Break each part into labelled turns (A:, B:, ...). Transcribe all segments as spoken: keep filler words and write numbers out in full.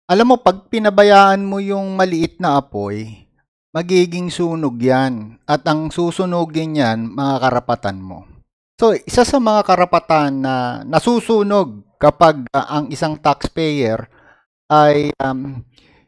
A: Alam mo 'pag pinabayaan mo yung maliit na apoy, magiging sunog 'yan at ang susunugin niyan mga karapatan mo. So, isa sa mga karapatan na nasusunog kapag, ah, ang isang taxpayer ay, um,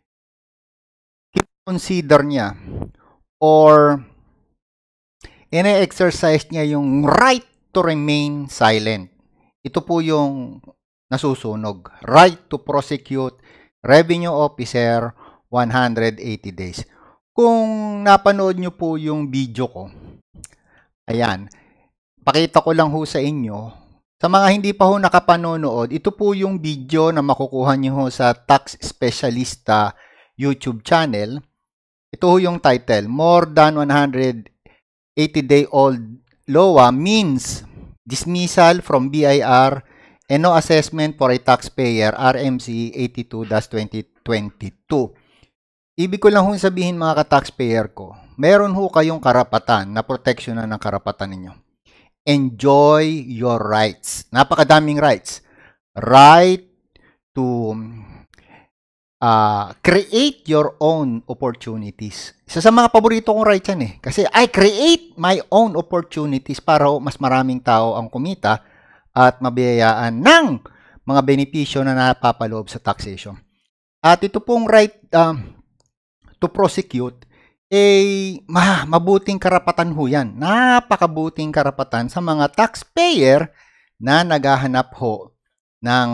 A: consider niya or ine-exercise niya yung right to remain silent. Ito po yung nasusunog, right to prosecute revenue officer one hundred eighty days. Kung napanood nyo po yung video ko, ayan, pakita ko lang ho sa inyo. Sa mga hindi pa ho nakapanonood, ito po yung video na makukuha nyo ho sa Tax Specialista YouTube channel. Ito ho yung title, More than one hundred eighty day old L O A means dismissal from B I R and no assessment for a taxpayer, R M C eighty-two dash twenty twenty-two. Ibig ko lang hong sabihin mga ka-taxpayer ko, meron ho kayong karapatan na proteksyonan ng karapatan ninyo. Enjoy your rights. Napakadaming rights. Right to uh, create your own opportunities. Isa sa mga paborito kong rights yan eh. Kasi I create my own opportunities para mas maraming tao ang kumita at mabiyayaan ng mga benepisyo na napapaloob sa taxation. At ito pong right um, to prosecute, eh, ma mabuting karapatan ho yan. Napakabuting karapatan sa mga taxpayer na naghahanap ho ng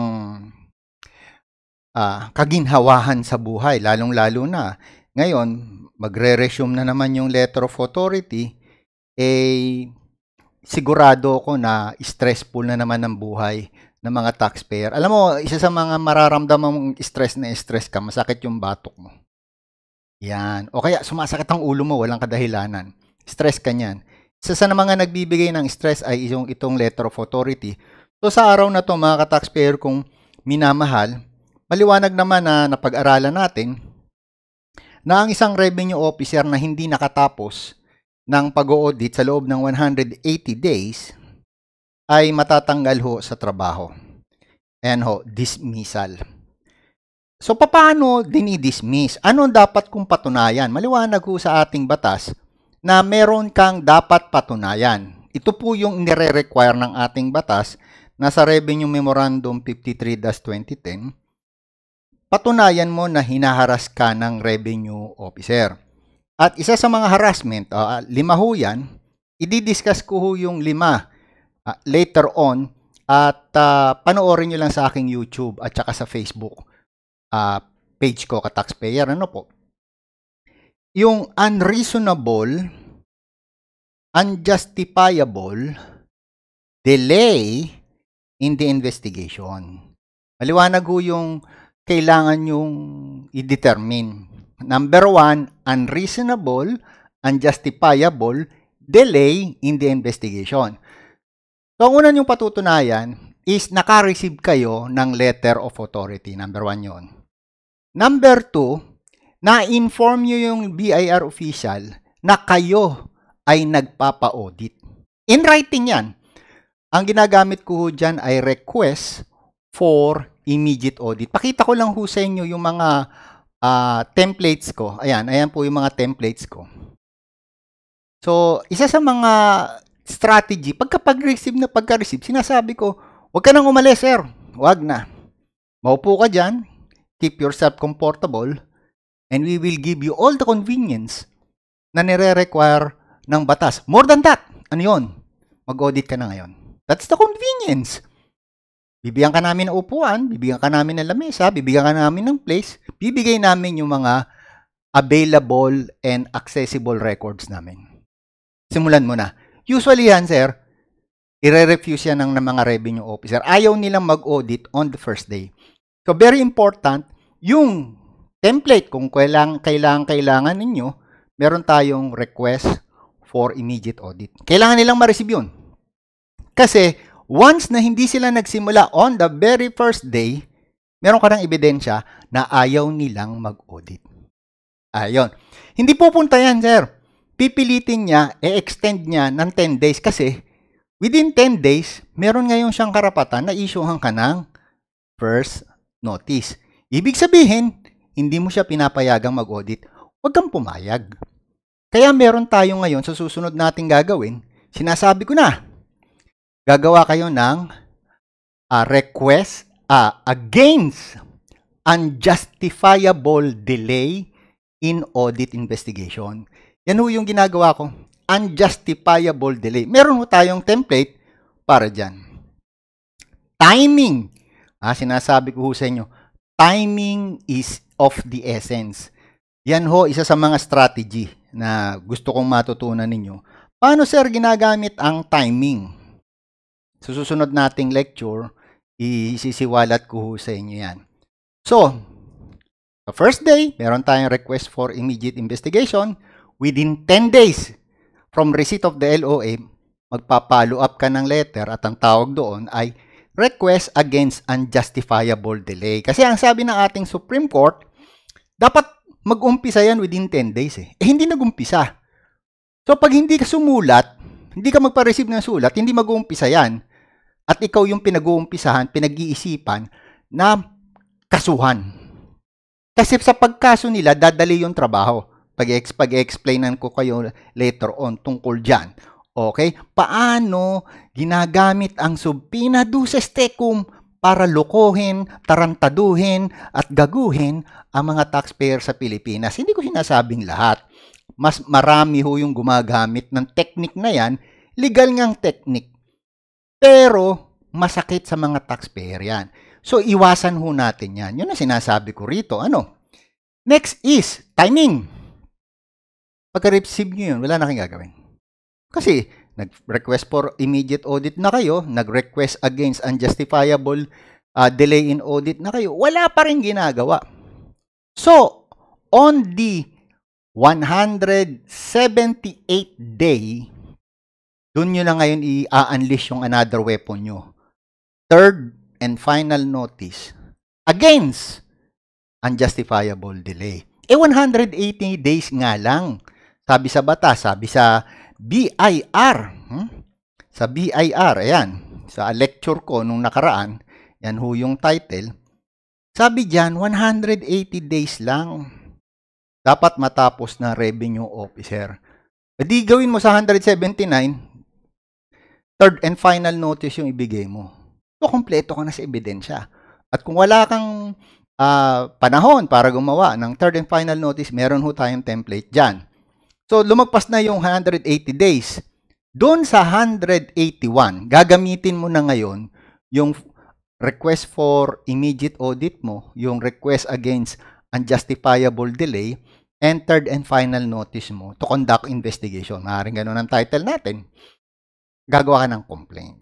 A: uh, kaginhawahan sa buhay, lalong-lalo na. Ngayon, magre-resume na naman yung letter of authority, eh, sigurado ko na stressful na naman ang buhay ng mga taxpayer. Alam mo, isa sa mga mararamdamang stress na stress ka, masakit yung batok mo. Yan. O kaya sumasakit ang ulo mo, walang kadahilanan. Stress ka niyan. Isa sa mga nagbibigay ng stress ay yung itong letter of authority. So sa araw na to mga ka-taxpayer kong minamahal, maliwanag naman na napag-aralan natin na ang isang revenue officer na hindi nakatapos ng pag-audit sa loob ng one hundred eighty days ay matatanggal ho sa trabaho. Ayan ho, dismissal. So, paano dinidismiss? Ano dapat kong patunayan? Maliwanag ho sa ating batas na meron kang dapat patunayan. Ito po yung nire-require ng ating batas na sa Revenue Memorandum fifty-three dash twenty ten. Patunayan mo na hinaharas ka ng revenue officer. At isa sa mga harassment, uh, lima ho yan, i-discuss ko ho yung lima uh, later on at uh, panoorin nyo lang sa aking YouTube at saka sa Facebook uh, page ko ka-taxpayer. Ano po? Yung unreasonable, unjustifiable delay in the investigation. Maliwanag ho yung kailangan yung i-determine. Number one, unreasonable, unjustifiable delay in the investigation. So, ang una niyong patutunayan is naka-receive kayo ng letter of authority. Number one yun. Number two, na-inform nyo yung B I R official na kayo ay nagpapa-audit. In writing yan. Ang ginagamit ko dyan ay request for immediate audit. Pakita ko lang ho sa inyo yung mga uh, templates ko. Ayan, ayan po yung mga templates ko. So, isa sa mga strategy, pagka-receive na pagka-receive, sinasabi ko, huwag ka nang umalis, sir. Huwag na. Maupo ka dyan, keep yourself comfortable, and we will give you all the convenience na nire-require ng batas. More than that, ano yun? Mag-audit ka na ngayon. That's the convenience. Bibigyan ka namin ng upuan, bibigyan ka namin ng lamesa, bibigyan ka namin ng place, bibigay namin yung mga available and accessible records namin. Simulan mo na. Usually yan, sir, i-refuse yan ng, ng mga revenue officer. Ayaw nilang mag-audit on the first day. So, very important, yung template, kung kailangan, kailangan, kailangan ninyo, meron tayong request for immediate audit. Kailangan nilang ma-receive yun. Kasi, once na hindi sila nagsimula on the very first day, meron ka ng ebidensya na ayaw nilang mag-audit. Ayun. Hindi pupunta yan, sir. Pipilitin niya, e-extend niya ng ten days kasi within ten days, meron ngayon siyang karapatan na isyuhan ka ng first notice. Ibig sabihin, hindi mo siya pinapayagang mag-audit. Huwag kang pumayag. Kaya meron tayo ngayon sa susunod nating gagawin, sinasabi ko na, gagawa kayo ng uh, request uh, against unjustifiable delay in audit investigation. Yan ho yung ginagawa ko, unjustifiable delay. Meron ho tayong template para dyan. Timing. Ah, sinasabi ko ho sa inyo, timing is of the essence. Yan ho, isa sa mga strategy na gusto kong matutunan ninyo. Paano, sir, ginagamit ang timing? Sa susunod nating lecture, isisiwalat ko ho sa inyo yan. So, the first day, meron tayong request for immediate investigation. Within ten days from receipt of the L O A, magpa-follow up ka ng letter at ang tawag doon ay request against unjustifiable delay. Kasi ang sabi ng ating Supreme Court, dapat mag-umpisa yan within ten days. Eh, eh hindi nag-umpisa. So, pag hindi ka sumulat, hindi ka magpa-receive ng sulat, hindi mag-uumpisa yan. At ikaw yung pinag-uumpisahan, pinag-iisipan na kasuhan. Kasi sa pagkaso nila, dadali yung trabaho. Pag-explainan ko kayo later on tungkol dyan. Okay? Paano ginagamit ang subpoena duces tecum para lokohin, tarantaduhin, at gaguhin ang mga taxpayer sa Pilipinas? Hindi ko sinasabing lahat. Mas marami ho yung gumagamit ng technique na yan. Legal ngang technique. Pero masakit sa mga taxpayer yan. So, iwasan ho natin yan. Yun ang sinasabi ko rito. Ano? Next is timing. Pagka-receive nyo yun, wala na kayong gagawin. Kasi, nag-request for immediate audit na kayo, nag-request against unjustifiable uh, delay in audit na kayo, wala pa rin ginagawa. So, on the one hundred seventy-eighth day, dun nyo na ngayon i-unleash yung another weapon nyo. Third and final notice against unjustifiable delay. Eh, one hundred eighty days nga lang. Sabi sa batas, sabi sa B I R. Hmm? Sa B I R, ayan. Sa lecture ko nung nakaraan, yan ho yung title. Sabi dyan, one hundred eighty days lang. Dapat matapos na revenue officer. E di gawin mo sa one hundred seventy-nine, third and final notice yung ibigay mo. So, kompleto ka na sa ebidensya. At kung wala kang uh, panahon para gumawa ng third and final notice, meron ho tayong template dyan. So, lumagpas na yung one hundred eighty days. Doon sa one hundred eighty-one, gagamitin mo na ngayon yung request for immediate audit mo, yung request against unjustifiable delay, and third and final notice mo to conduct investigation. Maaaring ganun ang title natin. Gagawa ka ng complaint.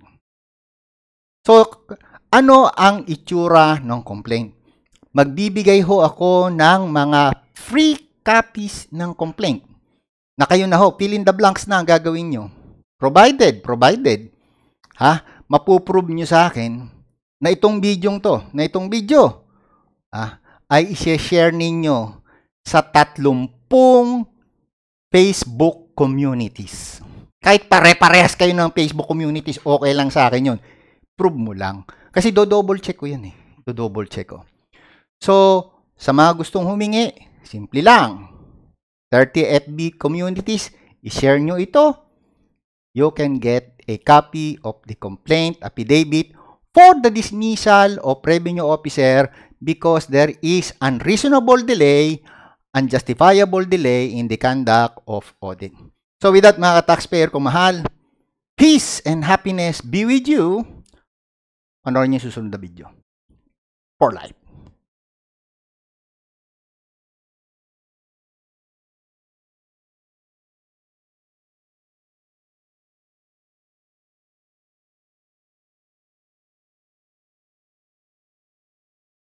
A: So, ano ang itsura ng complaint? Magbibigay ho ako ng mga free copies ng complaint. Na kayo na ho, fill in the blanks na ang gagawin nyo. Provided, provided, ha, mapuprove nyo sa akin na itong bidyong to, na itong video, ha, ay i-share ninyo sa tatlumpung Facebook communities. Kahit pare-parehas kayo ng Facebook communities, okay lang sa akin yun. Prove mo lang. Kasi do-double check ko yan eh. Do-double check ko. So, sa mga gustong humingi, simple lang. thirty F B communities, i-share nyo ito. You can get a copy of the complaint affidavit for the dismissal of revenue officer because there is unreasonable delay, unjustifiable delay in the conduct of audit. So with that, mga taxpayer ko mahal, peace and happiness be with you. Panoorin niyo susunod na video. For life.